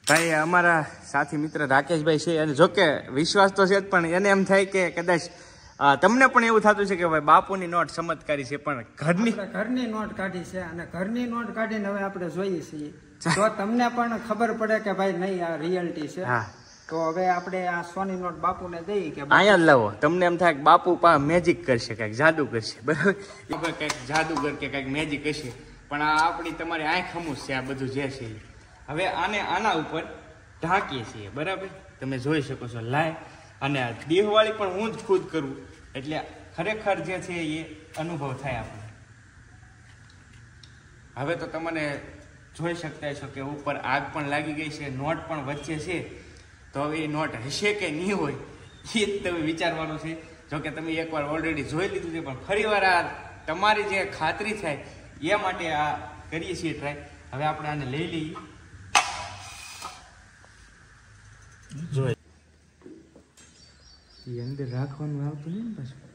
ભાઈ અમારા સાથી મિત્ર રાકેશભાઈ છે અને જોકે વિશ્વાસ તો છે જ, પણ એને એમ થાય કે કદાચ તમને પણ એવું થતું છે કે ભાઈ બાપુની નોટ ચમત્કારી છે, પણ ઘરની નોટ કાઢી છે અને ઘરની નોટ કાઢીને હવે આપણે જોઈએ છીએ તો તમને પણ ખબર પડે કે ભાઈ નહીં આ રિયાલિટી છે. તો હવે આપણે આ સોની નોટ બાપુને દઈએ કે અહીંયા જ લાવો. તમને એમ થાય કે બાપુ મેજિક કરશે, કઈક જાદુ કરશે, બરાબર, કઈક જાદુગર કે કઈક મેજિક હશે, પણ આ આપણી તમારી આંખ હમુસ છે આ બધું જે છે. હવે આના ઉપર ઢાંકીએ છીએ, બરાબર, તમે જોઈ શકો છો લાય. અને દેહવાળી પણ હું જ ખુદ કરું, એટલે ખરેખર જે છે એ અનુભવ થાય આપણે. હવે તો તમને જોઈ શકતા છો કે ઉપર આગ પણ લાગી ગઈ છે, નોટ પણ વચ્ચે છે. તો હવે એ નોટ હશે કે નહીં હોય એ જ તમે વિચારવાનું છે. જોકે તમે એકવાર ઓલરેડી જોઈ લીધું છે, પણ ફરી વાર આ તમારી જે ખાતરી થાય એ માટે આ કરીએ છીએ ટ્રાય. હવે આપણે આને લઈ લઈએ. જોઈ એ અંદર રાખવાનું આવતું નહીં ને પાછું.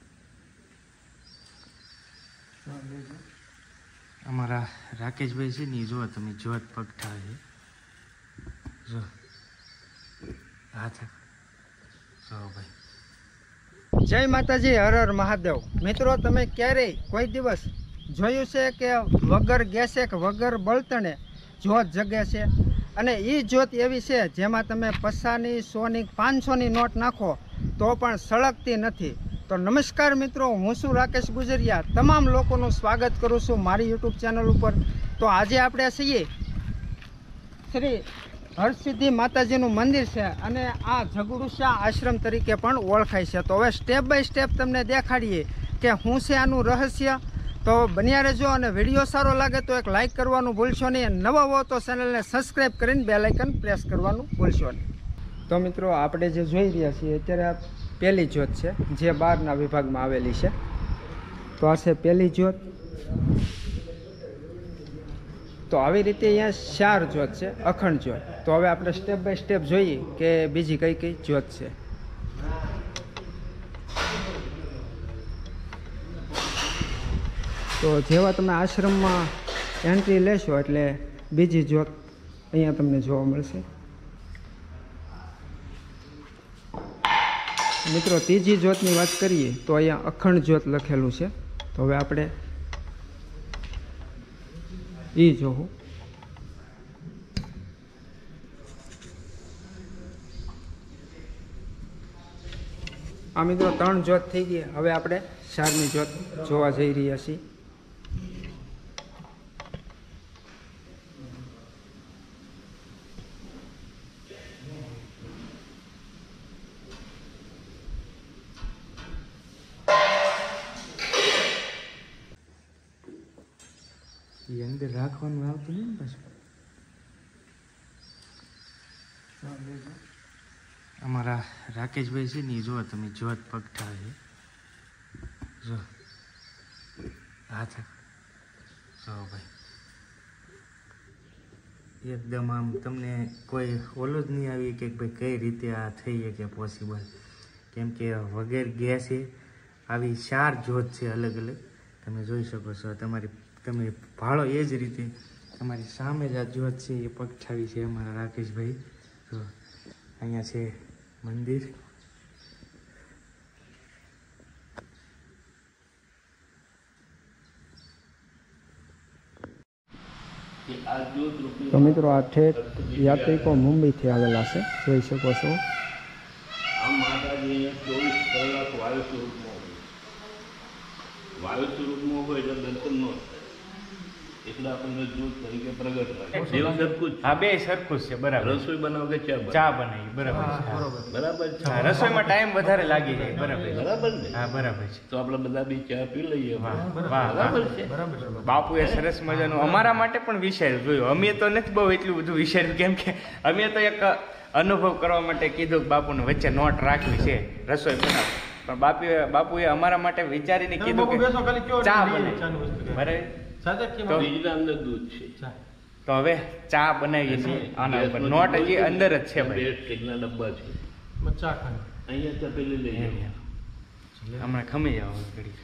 અમારા રાકેશભાઈ છે ને, જો તમે જોત પગઠા છે, જો હાથ જો ભાઈ. જય માતાજી, હર હર મહાદેવ. મિત્રો, તમે ક્યારેય કોઈ દિવસ જોયું છે કે વગર ગેસે કે વગર બળતણે જોત જગે છે? અને એ જોત એવી છે જેમાં તમે 50ની, 100ની, 500ની નોટ નાખો તો પણ સળગતી નથી. તો નમસ્કાર મિત્રો, હું છું રાકેશ ગુજરિયા. તમામ લોકોનું સ્વાગત કરું છું મારી યુટ્યુબ ચેનલ ઉપર. તો આજે આપણે છીએ શ્રી હરસિદ્ધિ માતાજીનું મંદિર છે અને આ જગડુશા આશ્રમ તરીકે પણ ઓળખાય છે. તો હવે સ્ટેપ બાય સ્ટેપ તમને દેખાડીએ કે શું છે આનું રહસ્ય. તો બન્યા રહેજો અને વિડીયો સારો લાગે તો એક લાઇક કરવાનું ભૂલશો નહીં. નવા હો તો ચેનલને સબસ્ક્રાઈબ કરીને બેલ આઇકન પ્રેસ કરવાનું ભૂલશો નહીં. તો મિત્રો, આપણે જે જોઈ રહ્યા છીએ અત્યારે આ પહેલી જ્યોત છે જે 12ના વિભાગમાં આવેલી છે. તો આ છે પહેલી જ્યોત. તો આવી રીતે અહીંયા 4 જ્યોત છે, અખંડ જ્યોત. તો હવે આપણે સ્ટેપ બાય સ્ટેપ જોઈએ કે બીજી કઈ કઈ જ્યોત છે. તો જેવા તમે આશ્રમમાં એન્ટ્રી લેશો એટલે બીજી જ્યોત અહીંયા તમને જોવા મળશે. મિત્રો, ત્રીજી જ્યોતની વાત કરીએ તો અહીંયા અખંડ જ્યોત લખેલું છે. તો હવે આપણે એ જોવું. આ મિત્રો 3 જ્યોત થઈ ગઈ. હવે આપણે 4મી જ્યોત જોવા જઈ રહ્યા છીએ. એ અંદર રાખવાનું આવતું નહીં ને પાછું. અમારા રાકેશભાઈ છે ને, જો તમે જોત પગઠા છે, જો હાથ જો ભાઈ. એકદમ આમ તમને કોઈ ઓલો જ નહીં આવી કે ભાઈ કઈ રીતે આ થઈ શકે પોસિબલ. કેમ કે વગર ગેસે આવી 4 જ્યોત છે અલગ અલગ. તમે જોઈ શકો છો. તમે ભાળો એ જ રીતે તમારી સામે જ આ જ્યોત છે એ પગઠાવી છે અમારા રાકેશભાઈ. તો અહીંયા છે મંદિર. તો મિત્રો, આ ઠેઠ યાત્રિકો મુંબઈથી આવેલા છે, જોઈ શકો છો. આ માતાજી 24 કલાક વાયુ સ્વરૂપમાં હોય એટલે દર્શન ન થાય, એટલે આપણને જ્યોત તરીકે પ્રગટ થાય. દેવ સરખું જ. હા, બે સરખું જ છે, બરાબર. રસોઈ બનાવો કે ચા બનાવી, બરાબર. બરાબર છે. રસોઈમાં ટાઈમ વધારે લાગી જાય, બરાબર. બરાબર ને? હા, બરાબર છે. તો આપણે બધા બી ચા પી લઈએ. બરાબર છે. બાપુએ સરસ મજાનું અમારા માટે પણ વિચાર્યું જોયું. અમે તો નથી બહુ એટલું બધું વિચાર્યું, કેમ કે અમે તો એક અનુભવ કરવા માટે કીધું કે બાપુને વચ્ચે નોટ રાખવી છે રસોઈ બનાવ. પણ બાપુએ અમારા માટે વિચારીને કીધું કે ચા બને, બરાબર. અંદર દૂધ છે. તો હવે ચા બનાવીએ છીએ આના ઉપર. નોટ હજી અંદર જ છે ભાઈ. કેટલા ડબ્બા છે અહીંયા તપેલી લઈ જઈએ. હમણાં ખમી જાવ ઘડી.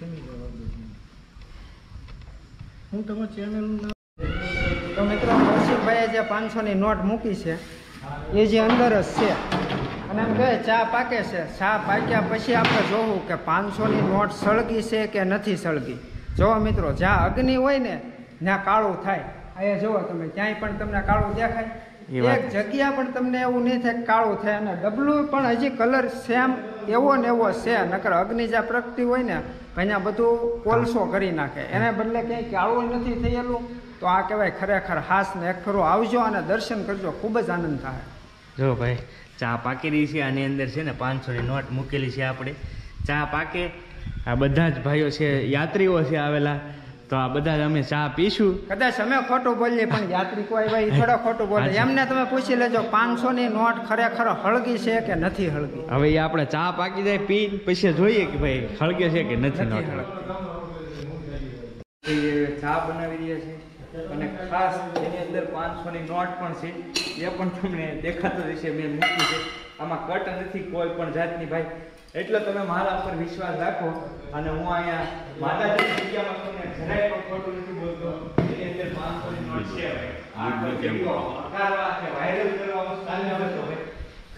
તો મિત્રો, કૌશિકભાઈએ જે 500ની નોટ મૂકી છે એ જે અંદર જ છે અને એમ કહે ચા પાકે છે. ચા પાક્યા પછી આપણે જોવું કે 500ની નોટ સળગી છે કે નથી સળગી. જો મિત્રો, જ્યાં અગ્નિ હોય ને ત્યાં કાળું થાય. અહીંયા જુઓ તમે, ક્યાંય પણ તમને કાળું દેખાય? એક જગ્યા પણ તમને એવું નહીં થાય કાળું થાય. અને ડબલું પણ હજી કલર સેમ એવો ને એવો છે. નકર અગ્નિ જ્યાં પ્રગટી હોય ને અહીંયા બધું કોલસો કરી નાખે, એને બદલે ક્યાંય કાળું નથી થયેલું. તો આ કહેવાય ખરેખર હાસ ને એક ફરો આવજો અને દર્શન કરજો, ખૂબ જ આનંદ થાય. જો ભાઈ, ચા પાકી રહી છે. આની અંદર છે ને 500ની નોટ મૂકેલી છે. આપણે ચા પાકે, આ બધા જ ભાઈઓ છે, યાત્રીઓ છે આવેલા, તો આ બધા જ અમે ચા પીશું. કદાચ અમે ખોટું બોલીએ પણ યાત્રિકો આવ્યા એ થોડા ખોટું બોલે. એમને તમે પૂછી લેજો 500ની નોટ ખરેખર હળગી છે કે નથી હળગી. હવે એ આપણે ચા પાકી જાય, પી પછી જોઈએ કે ભાઈ હળગે છે કે નથી નોટ. ચા બનાવી રહ્યા છે અને ખાસ એની અંદર 500ની નોટ પણ છે. એ પણ તમને દેખાતો રહેશે. મેં મૂકી છે, આમાં કટ નથી કોઈ પણ જાતની ભાઈ. એટલે તમે મારા ઉપર વિશ્વાસ રાખો. અને હું અહીંયા માતાજીની જગ્યામાં તમને જરાય પણ ખોટું નથી બોલતો. એની અંદર 500ની નોટ છે ભાઈ. આ વિડિયો હકારવા કે વાયરલ કરવા ચાલે આવે તો ભાઈ.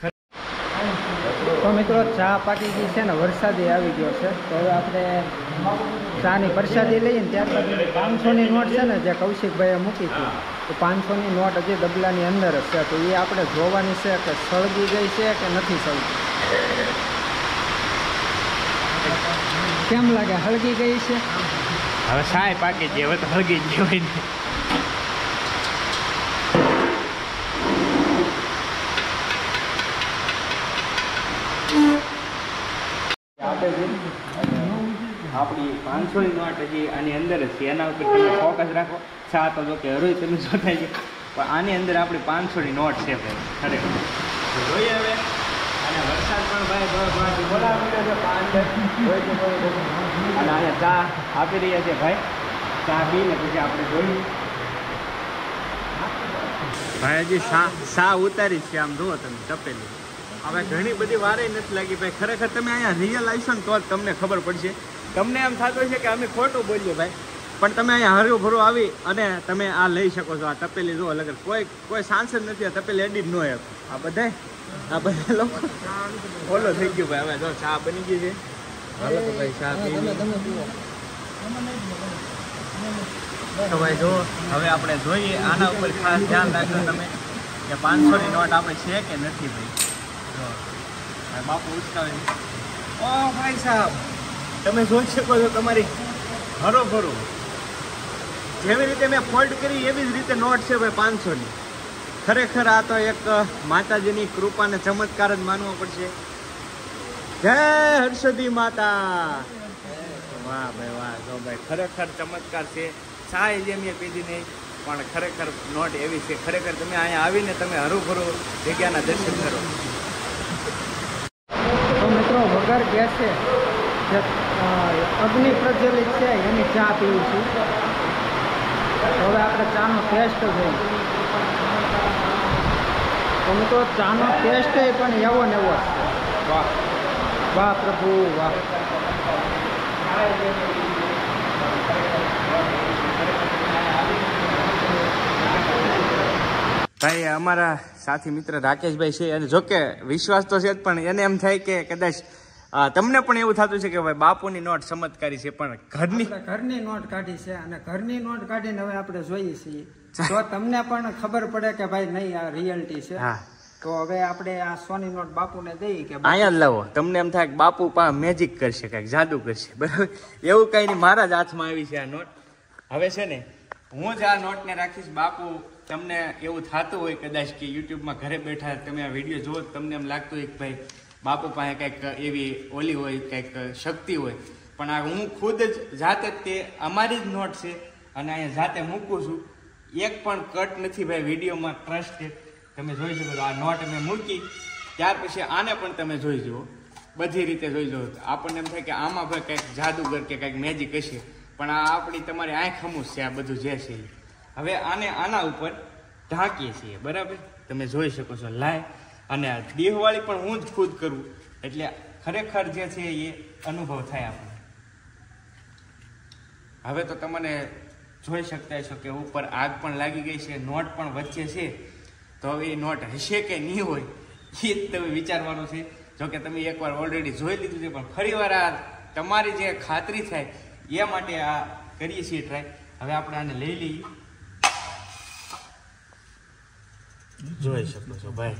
તો મિત્રો, ચા પાકી ગઈ છે ને વરસાદી આવી ગયો છે. તો હવે આપણે ચાની પ્રસાદી લઈએ ને ત્યારબાદ 500ની નોટ છે ને જે કૌશિકભાઈએ મૂકી હતી, તો 500ની નોટ હજી ડબલાની અંદર જ છે. તો એ આપણે જોવાની છે કે સળગી ગઈ છે કે નથી સળગી. કેમ લાગે, હળગી ગઈ છે? હવે સાય પાકી ગઈ, હવે તો હળગી જ હોય ને. આપણી 500ની નોટ હજી આની અંદર જ છે. એના ઉપર તમે ફોકસ રાખો. ચા તો જો કે હરોય તમે જોતા છે, પણ આની અંદર આપણી 500ની નોટ છે ભાઈ. ખરેખર જોઈએ હવે. અને વરસાદ પણ ભાઈ બોલાવી રહ્યો છે. અને અહીંયા ચા આપી રહ્યા છે ભાઈ. ચા પીને પછી આપણે જોઈએ. ભાઈ હજી સા ઉતારી છે. આમ જુઓ તમે તપેલી. હવે ઘણી બધી વારે નથી લાગી ભાઈ. ખરેખર તમે અહીંયા રિયલ આવશો ને તો જ તમને ખબર પડશે. તમને એમ થતું છે કે અમે ખોટું બોલીએ ભાઈ, પણ તમે અહીંયા હર્યું ભરું આવી અને તમે આ લઈ શકો છો. આ તપેલી જુઓ, લગર કોઈ સાંસદ નથી આ તપેલી એડિટ ન હોય. આ બધા લોકો ફોલો થઈ ગયું ભાઈ. હવે જો ચા બની ગઈ છે. હાલો તો ભાઈ ચા પી. તો ભાઈ જો હવે આપણે જોઈએ. આના ઉપર ખાસ ધ્યાન રાખજો તમે કે 500ની નોટ આપણે છે કે નથી ભાઈ. જો બાપુ ઉચકાવે છે. ઓ ભાઈ સાહેબ, તમે જોઈ શકો છો તમારી હરોભરો જેવી રીતે મેં ફોલ્ડ કરી એવી જ રીતે નોટ છે ભાઈ 500ની. ખરેખર આ તો એક માતાજીની કૃપા ને ચમત્કાર જ માનવો પડશે. જય હર્ષદી માતા. વાહ ભાઈ વાહ. જો ભાઈ ખરેખર ચમત્કાર છે. ચા જે મેં પીધી નહીં, પણ ખરેખર નોટ એવી છે. ખરેખર તમે અહીંયા આવીને તમે હરુભરું જગ્યાના દર્શન કરો. તો મિત્રો, વગર ગેસે જે અગ્નિ પ્રજ્વલિત છે એની ચા પીવું છું. હવે આપણે ચાનો ટેસ્ટ જોઈએ. તો મિત્રો, ચાનો ટેસ્ટ પણ એવો ને એવો. વાહ વાહ પ્રભુ વાહ. ભાઈ અમારા સાથી મિત્ર રાકેશભાઈ છે, અને જોકે વિશ્વાસ તો છે જ, પણ એને એમ થાય કે કદાચ તમને પણ એવું થતું છે કે ભાઈ બાપુની નોટ ચમત્કારી છે, પણ ઘરની નોટ કાઢી છે. અને ઘરની નોટ કાઢીને હવે આપણે જોઈએ છીએ. જો તમને પણ ખબર પડે કે ભાઈ નહીં આ રિયલ્ટી છે, તો હવે આપણે આ સોની નોટ બાપુને દઈએ કે અહીંયા જ લાવો. તમને એમ થાય કે બાપુ મેજિક કરશે, કઈક જાદુ કરશે, બરાબર. એવું કઈ નહીં, મારા જ હાથમાં આવી છે આ નોટ. હવે છે ને હું જ આ નોટને રાખીશ. બાપુ તમને એવું થતું હોય કદાચ કે યુટ્યુબમાં ઘરે બેઠા તમે આ વિડીયો જુઓ, તમને એમ લાગતું હોય કે ભાઈ બાપુ પાસે કંઈક એવી ઓલી હોય, કંઈક શક્તિ હોય, પણ આ હું ખુદ જ જાતે જ તે અમારી જ નોટ છે અને અહીંયા જાતે મૂકું છું. એક પણ કટ નથી ભાઈ વિડીયોમાં. ટ્રસ્ટેડ તમે જોઈ શકો છો. આ નોટ મેં મૂકી ત્યાર પછી આને પણ તમે જોઈ જુઓ, બધી રીતે જોઈ જુઓ. આપણને એમ થાય કે આમાં ભાઈ કંઈક જાદુગર કે કંઈક મેજિક હશે, પણ આ આપણી તમારી આંખ હમું છે. આ બધું જે છે હવે આને આના ઉપર ઢાંકીએ છીએ, બરાબર. તમે જોઈ શકો છો લાય. અને આ દેહવાળી પણ હું જ ખુદ કરું, એટલે ખરેખર જે છે એ અનુભવ થાય આપણે. હવે તો તમને જોઈ શકતા છો કે ઉપર આગ પણ લાગી ગઈ છે, નોટ પણ વચ્ચે છે. તો હવે એ નોટ હશે કે નહીં હોય એ જ તમે વિચારવાનું છે. જોકે તમે એકવાર ઓલરેડી જોઈ લીધું છે, પણ ફરીવાર આ તમારી જે ખાતરી થાય એ માટે આ કરીએ છીએ ટ્રાય. હવે આપણે આને લઈ લઈએ. જોઈ શકો છો ભાઈ,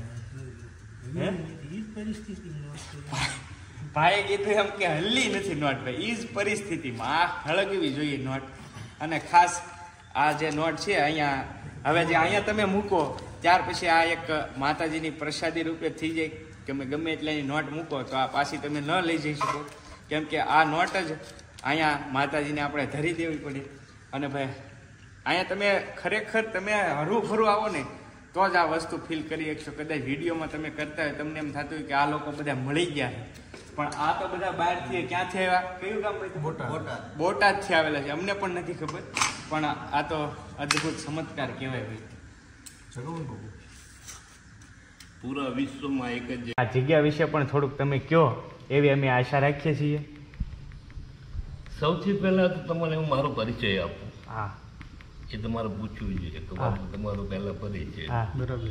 ભાઈએ કીધું એમ કે હલ્લી નથી નોટ ભાઈ. એ જ પરિસ્થિતિમાં આ હળગવી જોઈએ નોટ. અને ખાસ આ જે નોટ છે અહીંયા, હવે જે અહીંયા તમે મૂકો ત્યાર પછી આ એક માતાજીની પ્રસાદી રૂપે થઈ જાય. તમે ગમે એટલાની નોટ મૂકો તો આ પાછી તમે ન લઈ જઈ શકો, કેમ કે આ નોટ જ અહીંયા માતાજીને આપણે ધરી દેવી પડે. અને ભાઈ અહીંયા તમે ખરેખર તમે હરવું ફરવું આવો ને તો જ આ વસ્તુ ફીલ કરી શકશો. કદાચ વિડીયોમાં તમે કરતા હોય તમને એમ થતું હોય કે આ લોકો બધા મળી ગયા છે, પણ આ તો બધા બહારથી ક્યાંથી આવ્યા, કયું ગામ ભાઈ? બોટાદથી આવેલા છે. અમને પણ નથી ખબર, પણ આ તો અદ્ભુત ચમત્કાર કહેવાય ભાઈ. પૂરા વિશ્વમાં એક જ આ જગ્યા વિશે પણ થોડુંક તમે કહો એવી અમે આશા રાખીએ છીએ. સૌથી પહેલા તો તમને હું મારો પરિચય આપું. હા, એ તમારે પૂછવું જોઈએ કે તમારો પહેલા પરિચય. હા, બરાબર.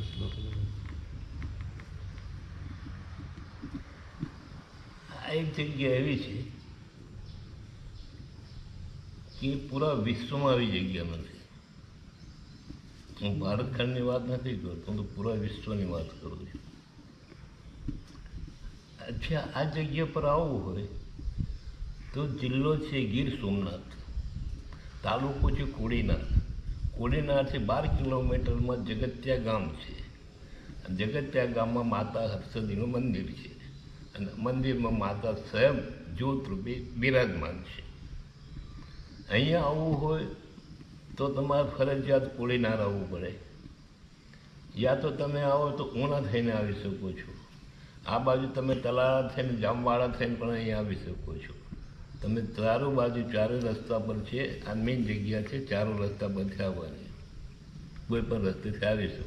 આ એક જગ્યા એવી છે કે પૂરા વિશ્વમાં આવી જગ્યા નથી. હું ભારત ખંડની વાત નથી કરતો, હું તો પૂરા વિશ્વની વાત કરું છું. અચ્છા, આ જગ્યા પર આવવું હોય તો જિલ્લો છે ગીર સોમનાથ, તાલુકો છે કોડીનાર. કોડીનારથી 12 કિલોમીટરમાં જગત્યા ગામ છે. જગત્યા ગામમાં માતા હર્ષદીનું મંદિર છે, અને મંદિરમાં માતા સ્વયં જ્યોત રૂપે બિરાજમાન છે. અહીંયા આવવું હોય તો તમારે ફરજિયાત કોડીનાર આવવું પડે, યા તો તમે આવો તો ઉના થઈને આવી શકો છો. આ બાજુ તમે તલાળા થઈને જામવાળા થઈને પણ અહીંયા આવી શકો છો. તમે ચારો બાજુ ચારે રસ્તા પર છે. આ મેઇન જગ્યા છે, ચારો રસ્તા પરથી આવવાની, કોઈ પણ રસ્તેથી આવી શકો.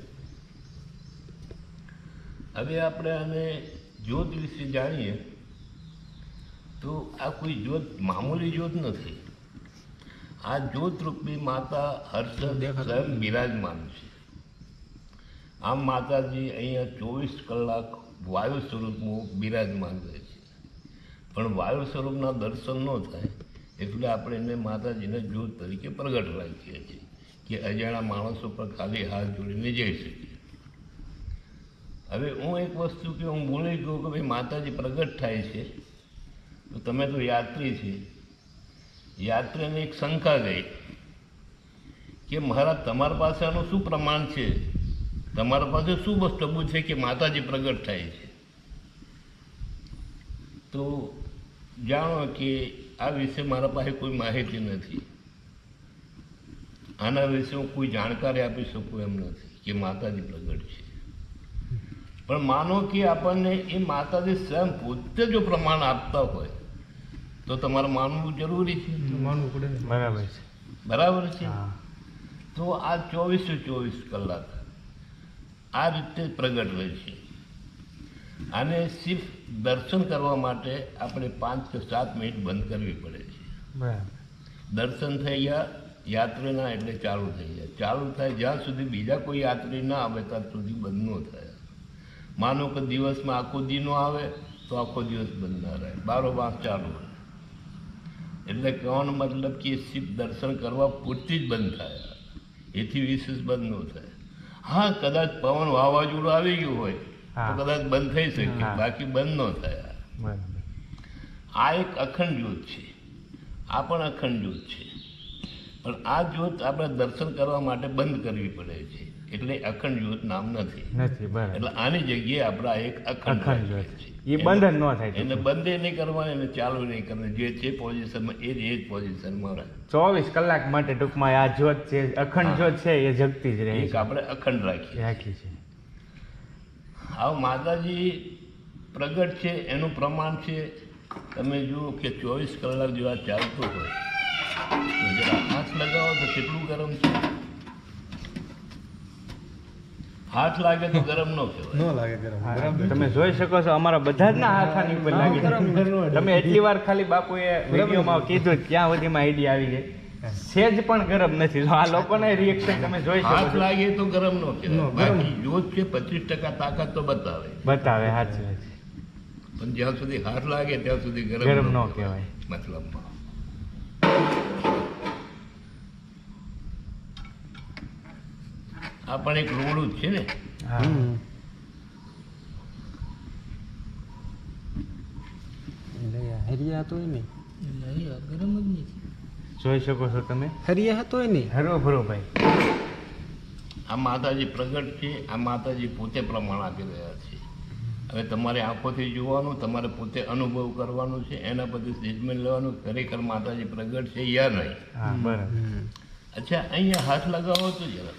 હવે આપણે આને જ્યોત વિશે જાણીએ તો આ કોઈ જ્યોત મામૂલી જ્યોત નથી. આ જ્યોતરૂપી માતા હર્ષદ સ્વયં બિરાજમાન છે. આમ માતાજી અહીંયા 24 કલાક વાયુ સ્વરૂપમાં બિરાજમાન રહે છે, પણ વાયુ સ્વરૂપના દર્શન ન થાય એટલે આપણે એને માતાજીને જ્યોત તરીકે પ્રગટ રાખીએ છીએ કે અજાણા માણસો પર ખાલી હાથ જોડીને જઈ શકીએ. હવે હું એક વસ્તુ કે હું બોલી ગયો કે ભાઈ માતાજી પ્રગટ થાય છે તો તમે તો યાત્રી છે. યાત્રીને એક શંકા ગઈ કે મહારાજ તમારા પાસે આનું શું પ્રમાણ છે, તમારા પાસે શું સબૂત છે કે માતાજી પ્રગટ થાય છે? તો જાણો કે આ વિશે મારા પાસે કોઈ માહિતી નથી. આના વિશે હું કોઈ જાણકારી આપી શકું એમ નથી કે માતાજી પ્રગટ છે. પણ માનો કે આપણને એ માતાજી સ્વયં પોતે જો પ્રમાણ આપતા હોય તો તમારે માનવું જરૂરી છે. માનવું પડે. બરાબર છે. બરાબર છે. તો આ 24 કલાક આ રીતે પ્રગટ રહે છે. આને સિર્ફ દર્શન કરવા માટે આપણે 5 કે 7 મિનિટ બંધ કરવી પડે છે. બરાબર. દર્શન થઈ ગયા યાત્રીના એટલે ચાલુ થઈ જાય. ચાલુ થાય જ્યાં સુધી બીજા કોઈ યાત્રી ના આવે ત્યાં સુધી બંધ ન થાય. માનો કે દિવસમાં આખો દી નો આવે તો આખો દિવસ બંધ ના રહે, બારોબાર ચાલુ રહે. એટલે કહેવાનો મતલબ કે સિર્ફ દર્શન કરવા પૂરતી જ બંધ થાય, એથી વિશેષ બંધ ન થાય. હા, કદાચ પવન વાવાઝોડું આવી ગયું હોય તો કદાચ બંધ થઈ શકે, બાકી બંધ ન થાય. આ એક અખંડ જ્યોત છે, આ પણ અખંડ જ્યોત છે. પણ આ જ્યોત આપણે દર્શન કરવા માટે બંધ કરવી પડે છે, એટલે અખંડ જ્યોત નામ નથી. એટલે આની જગ્યાએ આપણે એક અખંડ જ્યોત છે. એ બંધ ન થાય, એને બંધ નહીં કરવાની, એને ચાલુ નહીં કરવાની. જે છે પોઝિશનમાં એ જ પોઝિશનમાં રહે. 24 કલાક માટે ટૂંકમાં આ જ્યોત છે, અખંડ જ્યોત છે, એ જગતી જ રહે છે. આપણે અખંડ રાખી છે. આ માતાજી પ્રગટ છે એનું પ્રમાણ છે. તમે જુઓ કે 24 કલાક જો આ ચાલતું હોય તો જરા હાથ લગાવો તો કેટલું ગરમ છે. હાથ લાગે તો ગરમ ન કહેવાય. ન લાગે ગરમ. તમે જોઈ શકો છો અમારા બધા જ ના હાથ આની ઉપર લાગે છે. તમે એટલી વાર ખાલી બાપુએ વિડીયોમાં કીધું ત્યાં સુધીમાં આઈડિયા આવી ગઈ. સેજ પણ ગરમ નથી. આ લોકોને રિએક્શન તમે જોઈ શકો હાથ છો. લાગે તો ગરમ ન કહેવાય. બાકી જ્યોત છે 25% તાકાત તો બતાવે, બતાવે સાચી વાત. પણ જ્યાં સુધી હાથ લાગે ત્યાં સુધી ગરમ ગરમ ન ન કહેવાય. મતલબમાં આ પણ એક રોડું જ છે ને. હા હરિયા હતો નહીં, ગરમ જ નહીં. જોઈ શકો છો તમે. હરિયા હતો નહીં. હરો ભરો ભાઈ. આ માતાજી પ્રગટ છે, આ માતાજી પોતે પ્રમાણ આપી રહ્યા છે. હવે તમારે આંખોથી જોવાનું, તમારે પોતે અનુભવ કરવાનું છે, એના પછી ટ્રીટમેન્ટ લેવાનું ખરેખર માતાજી પ્રગટ છે યા નહીં. હા બરાબર. અચ્છા, અહીંયા હાથ લગાવો તો જરા.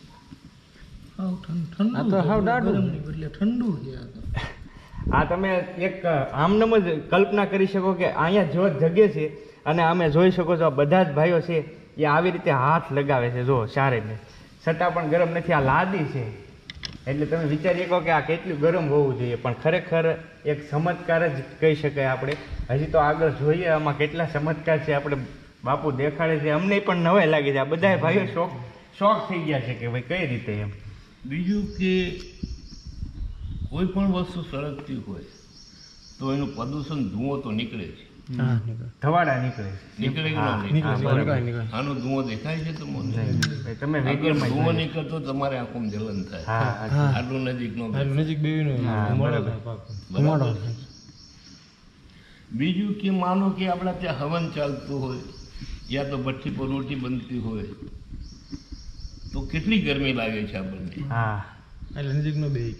આ તમે એક આમનમ જ કલ્પના કરી શકો કે અહીંયા જ્યોત જગે છે અને અમે જોઈ શકો છો આ બધા જ ભાઈઓ છે એ આવી રીતે હાથ લગાવે છે. જો સારેને છતાં પણ ગરમ નથી. આ લાદી છે એટલે તમે વિચારી શકો કે આ કેટલું ગરમ હોવું જોઈએ. પણ ખરેખર એક ચમત્કાર જ કહી શકાય આપણે. હજી તો આગળ જોઈએ આમાં કેટલા ચમત્કાર છે. આપણે બાપુ દેખાડે છે, અમને પણ નવાઈ લાગે છે. આ બધા ભાઈઓ શોખ થઈ ગયા છે કે ભાઈ કઈ રીતે એમ. બીજું કે કોઈ પણ વસ્તુ સળગતી હોય તો એનું પ્રદૂષણ ધુઓ તો નીકળે છે. ધવાડા નીકળે છે. નીકળે કે ન હા, નીકળે? બરાબર. આનો ધુઓ દેખાય છે તમને? નહીં, તમે અગર વિડીયોમાં ધુઓ જોઈ. નીકળતો તમારે આંખોમાં જલન થાય. હા આટલું નજીક નો હા, બરાબર. બરાબર. બીજું કે માનો કે આપણા ત્યાં હવન ચાલતું હોય યા તો ભઠ્ઠી પર રોટી બનતી હોય તો કેટલી ગરમી લાગે છે આપણને. હા નજીક.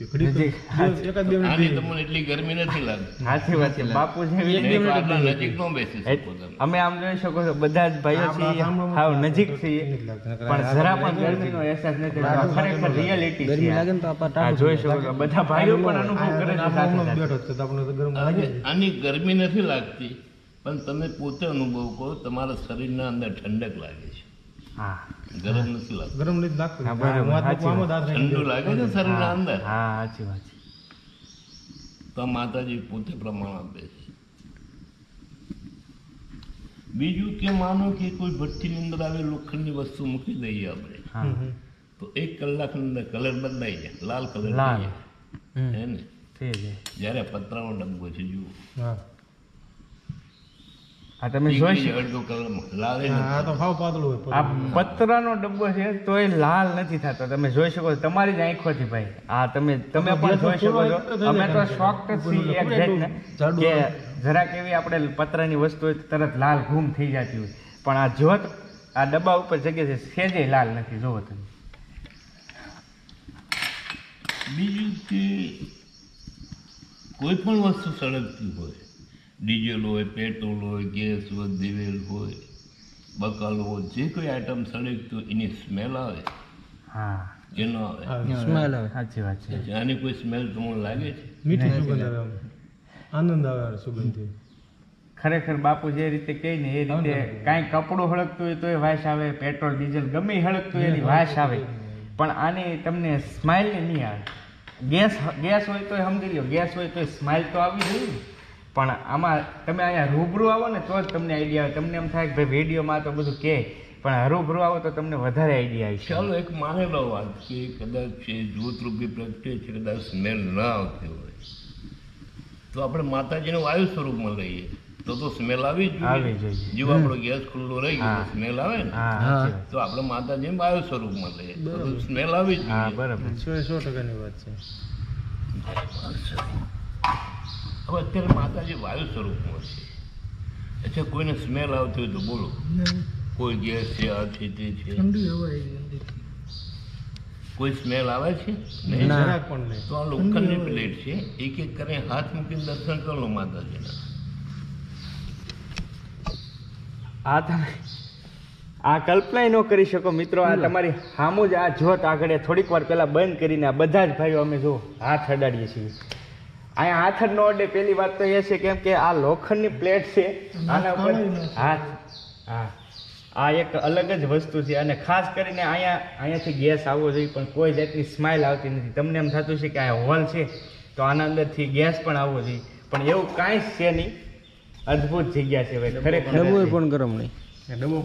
આની તમને એટલી ગરમી નથી લાગતી. સાચી વાત છે બાપુ જેવી નહીં તો આટલા નજીક નો બેસી શકો તમે. અમે આમ જોઈ શકો છો બધા જ ભાઈઓ છીએ હાવ નજીક છીએ પણ જરા પણ ગરમીનો અહેસાસ નથી થતો. આ ખરેખર રિયાલિટી છે. આ જોઈ શકો છો બધા ભાઈઓ પણ અનુભવ કરે છે સાથે સાથે. આની ગરમી નથી લાગતી પણ તમે પોતે અનુભવ કરો, તમારા શરીરના અંદર ઠંડક લાગે છે. હા ગરમ નથી લાગતું. હા, બરાબર. સાચી વાત. ઠંડુ લાગે છે શરીરના અંદર. હા સાચી વાત છે. તો આ માતાજી પોતે પ્રમાણ આપે છે. બીજું કે માનો કે કોઈ ભઠ્ઠીની અંદર આવે લોખંડની વસ્તુ મૂકી દઈએ આપણે હા તો 1 કલાકની અંદર કલર બદલાઈ જાય, લાલ કલર લાલ. થઈ જાય. હે ને? થઈ જાય. જ્યારે પતરાનો ડબ્બો છે જુઓ, આ તમે જોઈ શકો અડધો કલર લાલ ય નથી. આ પતરાનો ડબ્બો છે તો એ લાલ નથી થતો. તમે જોઈ શકો છો તમારી જ આંખોથી ભાઈ. આ તમે પણ જોઈ શકો છો. અમે તો શોખ જ છીએ એક જાતના કે જરાક એવી આપણે પતરાની વસ્તુ હોય તો તરત લાલ ઘૂમ થઈ જતી હોય પણ આ જ્યોત આ ડબ્બા ઉપર જગ્યા છે સેજે લાલ નથી. જોવો તમે. બીજું કે કોઈ પણ વસ્તુ સળગતી હોય, ડીઝલ હોય, પેટ્રોલ હોય, ગેસ હોય, દિવેલ હોય, બકાલો હોય, જે કોઈ આઈટમ સળગતી હોય એની સ્મેલ આવે હા કે ન આવે? સાચી વાત છે. આની કોઈ સ્મેલ તમને લાગે છે? ખરેખર બાપુ જે રીતે કહે ને એ રીતે કાંઈ કપડું હળગતું હોય તો એ વાસ આવે, પેટ્રોલ ડીઝલ ગમે એ હળગતું હોય એની વાસ આવે પણ આની તમને સ્માઇલ નહીં આવે. ગેસ હોય તો સમજી લો, ગેસ હોય તો સ્માઇલ તો આવી જોઈએ ને. પણ આમાં તમે અહીંયા રૂબરૂ આવો ને તો જ તમને આઈડિયા આવે. તમને એમ થાય કે ભાઈ વિડીયોમાં તો બધું કહે પણ રૂબરૂ આવો તો તમને વધારે આઈડિયા આવી. ચાલો એક માનેલો વાત કે કદાચ છે જ્યોતરૂપી પ્રગટે છે, કદાચ સ્મેલ ન આવતી હોય તો આપણે માતાજીનું વાયુ સ્વરૂપમાં લઈએ તો સ્મેલ આવી જ જોઈએ. જો આપણો ગેસ ખુલ્લો રહી ગયો સ્મેલ આવે ને તો આપણે માતાજીને વાયુ સ્વરૂપમાં લઈએ તો સ્મેલ આવી જ જોઈએ. બરાબર. 100%ની વાત છે. હવે અત્યારે માતાજી વાયુ સ્વરૂપમાં છે. અચ્છા, કોઈને સ્મેલ આવતી હોય તો બોલો. કોઈ ગેસ છે, આ છે, તે છે, કોઈ સ્મેલ આવે છે? નહીં. તો આ લોખંડની પ્લેટ છે, એક એક કરીને હાથ મૂકીને દર્શન કરો લો માતાજીના. આ તમે આ કલ્પના ન કરી શકો મિત્રો. આ તમારી સામું જ આ જ્યોત આગળ થોડીક વાર પહેલા બંધ કરીને આ બધા જ ભાઈઓ અમે જો હાથ અડાડીએ છીએ. અહીંયા હાથ જ ન અડે. પહેલી વાત તો એ છે કેમ કે આ લોખંડની પ્લેટ છે, આના ઉપર હાથ હા આ એક અલગ જ વસ્તુ છે અને ખાસ કરીને અહીંયાથી ગેસ આવવો જોઈએ પણ કોઈ જાતની સ્માઇલ આવતી નથી. તમને એમ થતું છે કે આ હોલ છે તો આના અંદરથી ગેસ પણ આવવો જોઈએ પણ એવું કાંઈ જ છે નહીં. અદ્ભુત જગ્યા છે ભાઈ ખરેખર. પણ ગરમ નહીં. ડબ્બો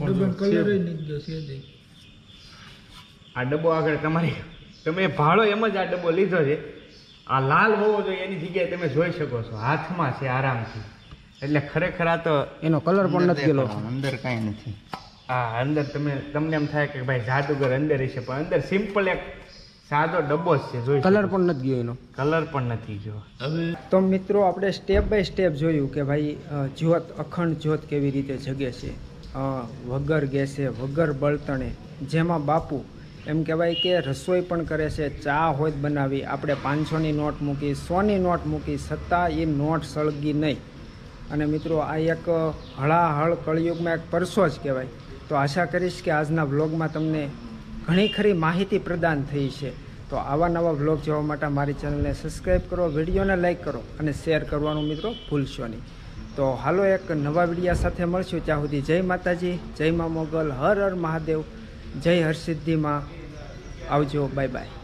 આ ડબ્બો આગળ તમે ભાડો એમ જ આ ડબ્બો લીધો છે. આ લાલ હોવો જોઈએ એની જગ્યાએ તમે જોઈ શકો છો હાથમાં છે આરામથી. એટલે ખરેખર આ તો એનો કલર પણ નથી ગયેલો. અંદર કાંઈ નથી. હા, અંદર તમને એમ થાય કે ભાઈ જાદુગર અંદર હશે, પણ અંદર સિમ્પલ એક સાદો ડબ્બો જ છે. જોઈ કલર પણ નથી ગયો એનો. કલર પણ નથી ગયો. હવે તો મિત્રો આપણે સ્ટેપ બાય સ્ટેપ જોયું કે ભાઈ જ્યોત અખંડ જ્યોત કેવી રીતે જગે છે વગર ગેસે વગર બળતણે, જેમાં બાપુ એમ કહેવાય કે રસોઈ પણ કરે છે, ચા હોય બનાવી, આપણે 500ની નોટ મૂકી 100ની નોટ મૂકી છતાં એ નોટ સળગી નહીં. અને મિત્રો આ એક હળાહળ કળિયુગમાં એક પરસો જ કહેવાય. તો આશા કરીશ કે આજના વ્લોગમાં તમને ઘણી ખરી માહિતી પ્રદાન થઈ છે. તો આવા નવા વ્લોગ જોવા માટે મારી ચેનલને સબસ્ક્રાઈબ કરો, વિડીયોને લાઈક કરો અને શેર કરવાનું મિત્રો ભૂલશો નહીં. તો હાલો એક નવા વિડીયા સાથે મળશું. ત્યાં સુધી જય માતાજી, જય મા મોગલ, હર હર મહાદેવ, જય હરસિદ્ધિમાં. આવજો, બાય બાય.